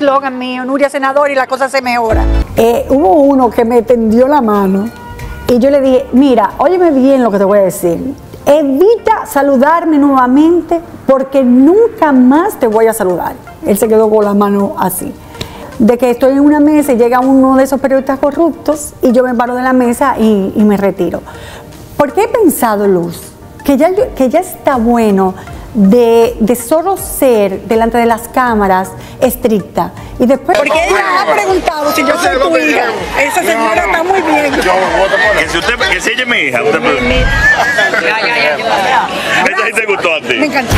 eslogan mío, Nuria senador, y la cosa se mejora. Hubo uno que me tendió la mano y yo le dije, mira, óyeme bien lo que te voy a decir. Evita saludarme nuevamente porque nunca más te voy a saludar. Él se quedó con la mano así. De que estoy en una mesa y llega uno de esos periodistas corruptos y yo me paro de la mesa y me retiro. Porque he pensado, Luz, que ya está bueno de solo ser delante de las cámaras estricta. Y después... Porque ella ha preguntado si yo soy tu hija. Esa señora está muy bien. Que si ella es mi hija, usted puede... ¿Esta sí te gustó a ti? Me encantó.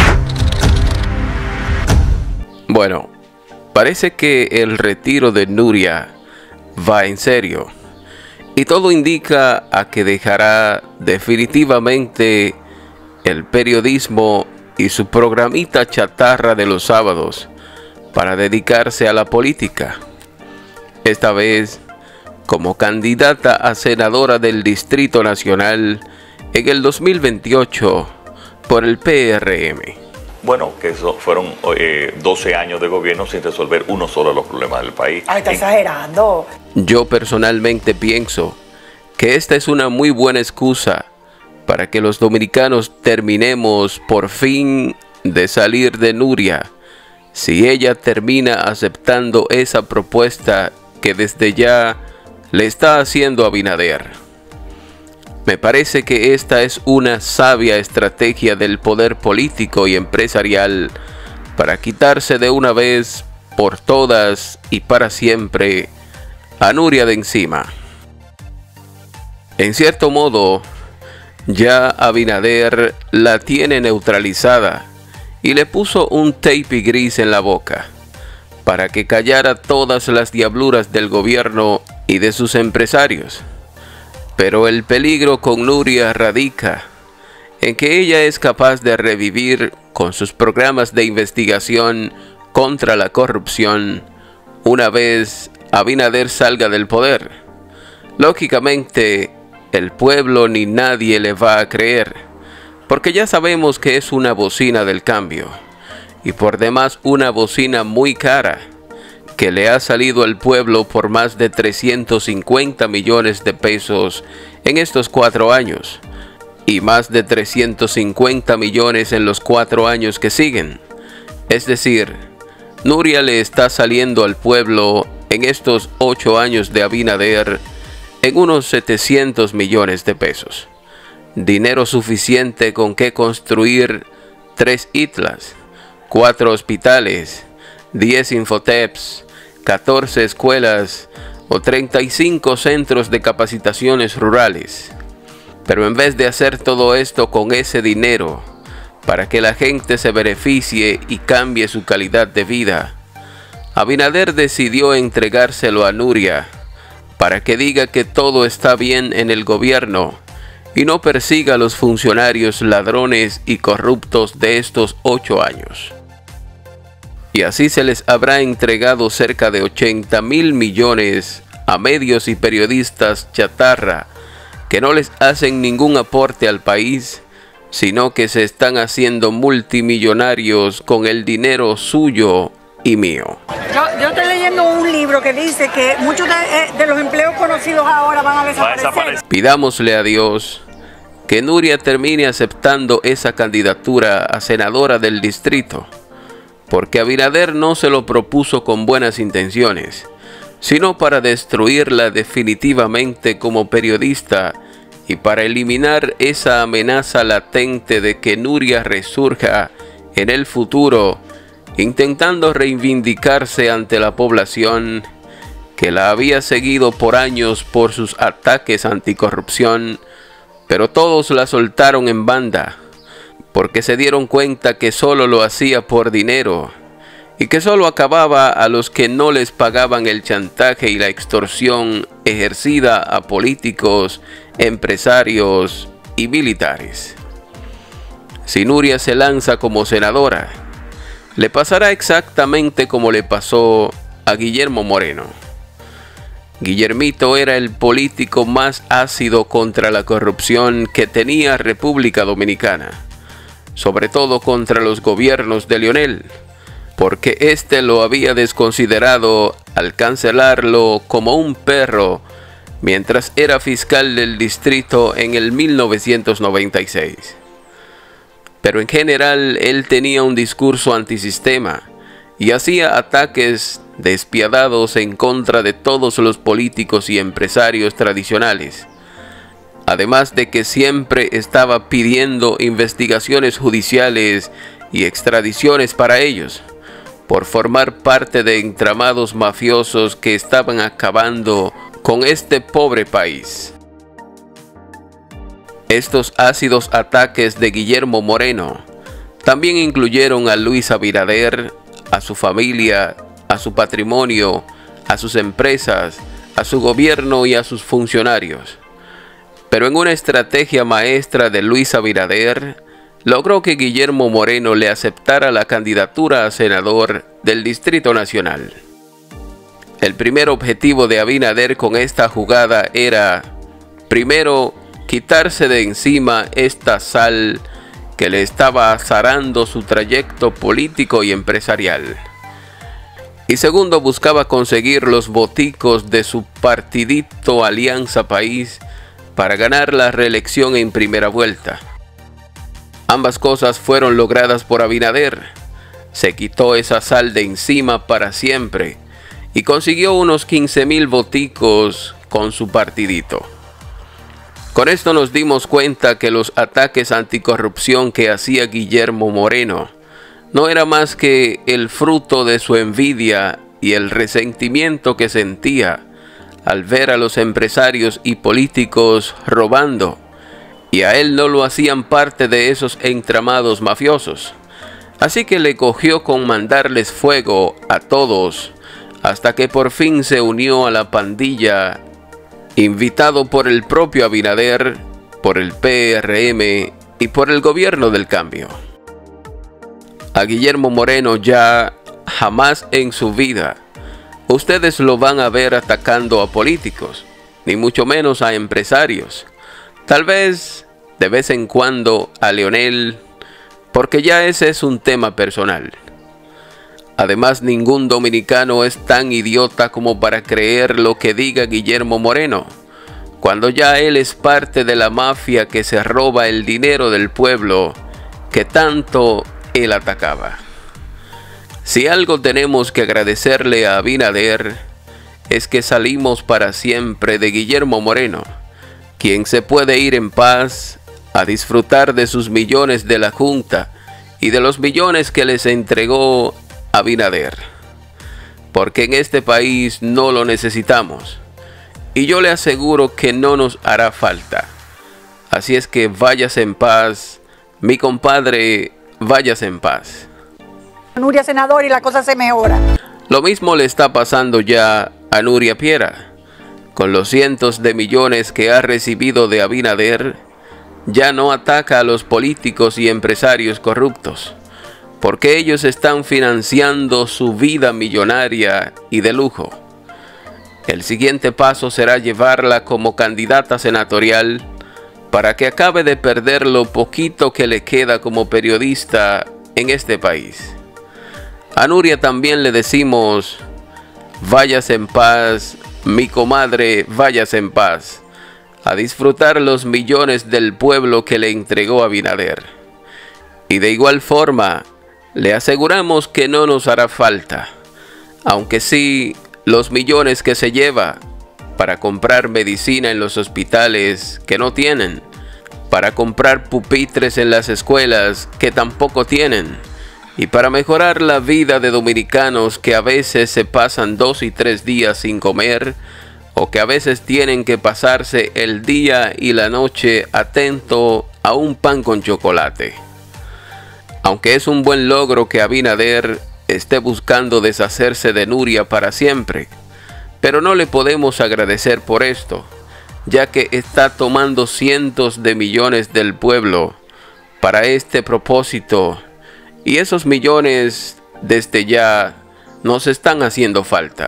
Bueno, parece que el retiro de Nuria va en serio. Y todo indica a que dejará definitivamente el periodismo y su programita chatarra de los sábados para dedicarse a la política. Esta vez como candidata a senadora del Distrito Nacional en el 2028 por el PRM. Bueno, que eso fueron 12 años de gobierno sin resolver uno solo de los problemas del país. Ay, está exagerando. Yo personalmente pienso que esta es una muy buena excusa para que los dominicanos terminemos por fin de salir de Nuria, si ella termina aceptando esa propuesta que desde ya le está haciendo Abinader. Me parece que esta es una sabia estrategia del poder político y empresarial para quitarse de una vez por todas y para siempre a Nuria de encima. En cierto modo, ya Abinader la tiene neutralizada y le puso un tape gris en la boca para que callara todas las diabluras del gobierno y de sus empresarios. Pero el peligro con Nuria radica en que ella es capaz de revivir con sus programas de investigación contra la corrupción una vez Abinader salga del poder. Lógicamente, el pueblo ni nadie le va a creer, porque ya sabemos que es una bocina del cambio, y por demás una bocina muy cara, que le ha salido al pueblo por más de 350 millones de pesos en estos 4 años, y más de 350 millones en los 4 años que siguen. Es decir, Nuria le está saliendo al pueblo en estos 8 años de Abinader en unos 700 millones de pesos. Dinero suficiente con que construir 3 ITLAs, 4 hospitales, 10 infoteps, 14 escuelas o 35 centros de capacitaciones rurales. Pero en vez de hacer todo esto con ese dinero para que la gente se beneficie y cambie su calidad de vida, Abinader decidió entregárselo a Nuria para que diga que todo está bien en el gobierno y no persiga a los funcionarios ladrones y corruptos de estos 8 años. Y así se les habrá entregado cerca de 80.000 millones a medios y periodistas chatarra que no les hacen ningún aporte al país, sino que se están haciendo multimillonarios con el dinero suyo y mío. Yo estoy leyendo un libro que dice que muchos de los empleos conocidos ahora van a desaparecer. Pidámosle a Dios que Nuria termine aceptando esa candidatura a senadora del distrito, porque Abinader no se lo propuso con buenas intenciones, sino para destruirla definitivamente como periodista y para eliminar esa amenaza latente de que Nuria resurja en el futuro, intentando reivindicarse ante la población que la había seguido por años por sus ataques anticorrupción, pero todos la soltaron en banda, porque se dieron cuenta que solo lo hacía por dinero, y que solo acababa a los que no les pagaban el chantaje y la extorsión ejercida a políticos, empresarios y militares. Si Nuria se lanza como senadora, le pasará exactamente como le pasó a Guillermo Moreno. Guillermito era el político más ácido contra la corrupción que tenía República Dominicana, sobre todo contra los gobiernos de Leonel, porque éste lo había desconsiderado al cancelarlo como un perro mientras era fiscal del distrito en el 1996. Pero en general él tenía un discurso antisistema y hacía ataques despiadados en contra de todos los políticos y empresarios tradicionales, además de que siempre estaba pidiendo investigaciones judiciales y extradiciones para ellos, por formar parte de entramados mafiosos que estaban acabando con este pobre país. Estos ácidos ataques de Guillermo Moreno también incluyeron a Luis Abinader, a su familia, a su patrimonio, a sus empresas, a su gobierno y a sus funcionarios. Pero en una estrategia maestra de Luis Abinader, logró que Guillermo Moreno le aceptara la candidatura a senador del Distrito Nacional. El primer objetivo de Abinader con esta jugada era, primero, quitarse de encima esta sal que le estaba azarando su trayecto político y empresarial. Y segundo, buscaba conseguir los voticos de su partidito Alianza País para ganar la reelección en primera vuelta. Ambas cosas fueron logradas por Abinader. Se quitó esa sal de encima para siempre y consiguió unos 15,000 voticos con su partidito. Con esto nos dimos cuenta que los ataques anticorrupción que hacía Guillermo Moreno no era más que el fruto de su envidia y el resentimiento que sentía al ver a los empresarios y políticos robando, y a él no lo hacían parte de esos entramados mafiosos. Así que le cogió con mandarles fuego a todos, hasta que por fin se unió a la pandilla, invitado por el propio Abinader, por el PRM y por el gobierno del cambio. A Guillermo Moreno ya jamás en su vida ustedes lo van a ver atacando a políticos, ni mucho menos a empresarios. Tal vez de vez en cuando a Leonel, porque ya ese es un tema personal. Además, ningún dominicano es tan idiota como para creer lo que diga Guillermo Moreno, cuando ya él es parte de la mafia que se roba el dinero del pueblo que tanto él atacaba. Si algo tenemos que agradecerle a Abinader, es que salimos para siempre de Guillermo Moreno, quien se puede ir en paz a disfrutar de sus millones de la Junta y de los millones que les entregó Abinader, porque en este país no lo necesitamos y yo le aseguro que no nos hará falta. Así es que váyase en paz, mi compadre, váyase en paz. Nuria senador y la cosa se mejora. Lo mismo le está pasando ya a Nuria Piera. Con los cientos de millones que ha recibido de Abinader, ya no ataca a los políticos y empresarios corruptos, porque ellos están financiando su vida millonaria y de lujo. El siguiente paso será llevarla como candidata senatorial para que acabe de perder lo poquito que le queda como periodista en este país. A Nuria también le decimos, váyase en paz, mi comadre, váyase en paz, a disfrutar los millones del pueblo que le entregó Abinader. Y de igual forma, le aseguramos que no nos hará falta, aunque sí los millones que se lleva para comprar medicina en los hospitales que no tienen, para comprar pupitres en las escuelas que tampoco tienen, y para mejorar la vida de dominicanos que a veces se pasan 2 y 3 días sin comer, o que a veces tienen que pasarse el día y la noche atento a un pan con chocolate. Aunque es un buen logro que Abinader esté buscando deshacerse de Nuria para siempre, pero no le podemos agradecer por esto, ya que está tomando cientos de millones del pueblo para este propósito, y esos millones desde ya nos están haciendo falta.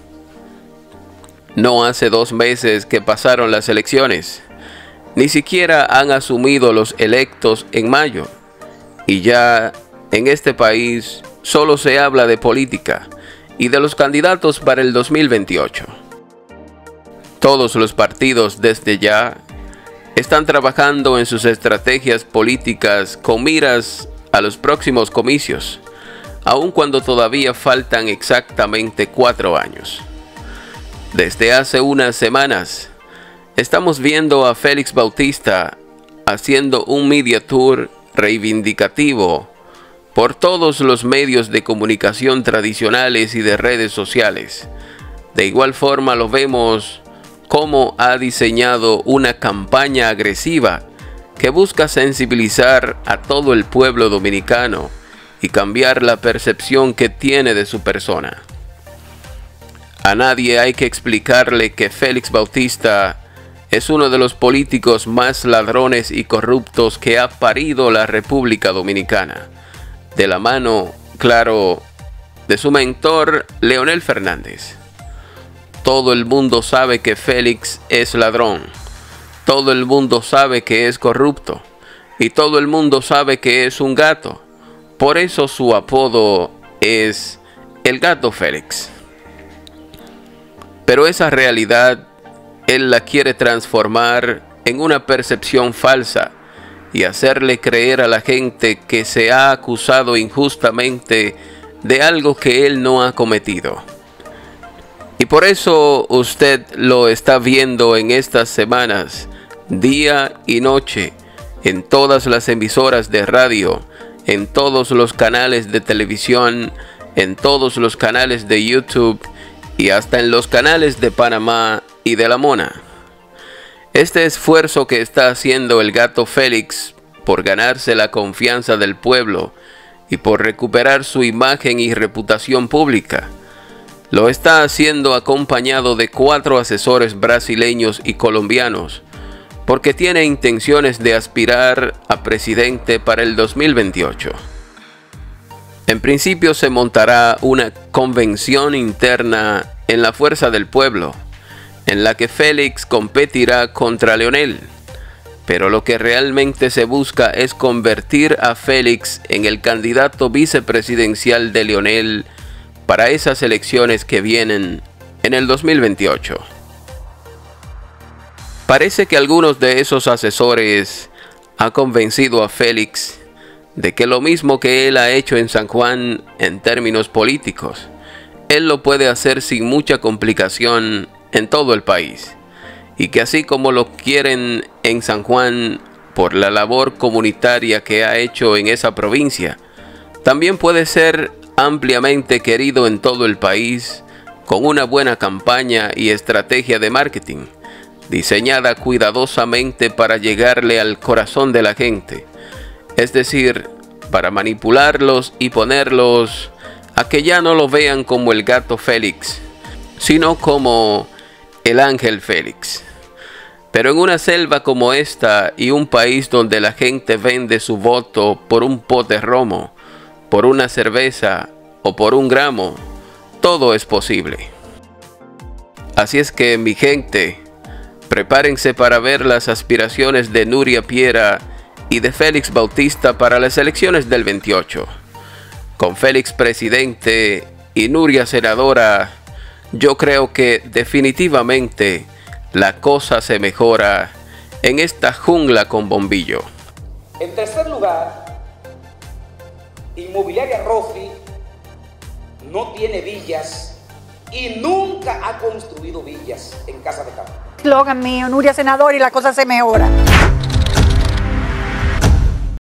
No hace 2 meses que pasaron las elecciones, ni siquiera han asumido los electos en mayo, y ya en este país solo se habla de política y de los candidatos para el 2028. Todos los partidos desde ya están trabajando en sus estrategias políticas con miras a los próximos comicios, aun cuando todavía faltan exactamente 4 años. Desde hace unas semanas, estamos viendo a Félix Bautista haciendo un media tour reivindicativo por todos los medios de comunicación tradicionales y de redes sociales. De igual forma lo vemos cómo ha diseñado una campaña agresiva que busca sensibilizar a todo el pueblo dominicano y cambiar la percepción que tiene de su persona. A nadie hay que explicarle que Félix Bautista es uno de los políticos más ladrones y corruptos que ha parido la República Dominicana, de la mano, claro, de su mentor Leonel Fernández. Todo el mundo sabe que Félix es ladrón, todo el mundo sabe que es corrupto y todo el mundo sabe que es un gato. Por eso su apodo es el Gato Félix. Pero esa realidad él la quiere transformar en una percepción falsa y hacerle creer a la gente que se ha acusado injustamente de algo que él no ha cometido. Y por eso usted lo está viendo en estas semanas, día y noche, en todas las emisoras de radio, en todos los canales de televisión, en todos los canales de YouTube y hasta en los canales de Panamá y de La Mona. Este esfuerzo que está haciendo el Gato Félix por ganarse la confianza del pueblo y por recuperar su imagen y reputación pública, lo está haciendo acompañado de 4 asesores brasileños y colombianos, porque tiene intenciones de aspirar a presidente para el 2028. En principio se montará una convención interna en la Fuerza del Pueblo, en la que Félix competirá contra Leonel, pero lo que realmente se busca es convertir a Félix en el candidato vicepresidencial de Leonel para esas elecciones que vienen en el 2028. Parece que algunos de esos asesores han convencido a Félix de que lo mismo que él ha hecho en San Juan en términos políticos, él lo puede hacer sin mucha complicación en todo el país, y que así como lo quieren en San Juan por la labor comunitaria que ha hecho en esa provincia, también puede ser ampliamente querido en todo el país con una buena campaña y estrategia de marketing, diseñada cuidadosamente para llegarle al corazón de la gente, es decir, para manipularlos y ponerlos a que ya no lo vean como el Gato Félix, sino como el Ángel Félix. Pero en una selva como esta y un país donde la gente vende su voto por un pote de romo, por una cerveza o por un gramo, todo es posible. Así es que, mi gente, prepárense para ver las aspiraciones de Nuria Piera y de Félix Bautista para las elecciones del 28. Con Félix presidente y Nuria senadora, yo creo que definitivamente la cosa se mejora en esta jungla con bombillo. En tercer lugar, Inmobiliaria Rofi no tiene villas y nunca ha construido villas en Casa de Campo. Eslogan mío, Nuria senadora y la cosa se mejora.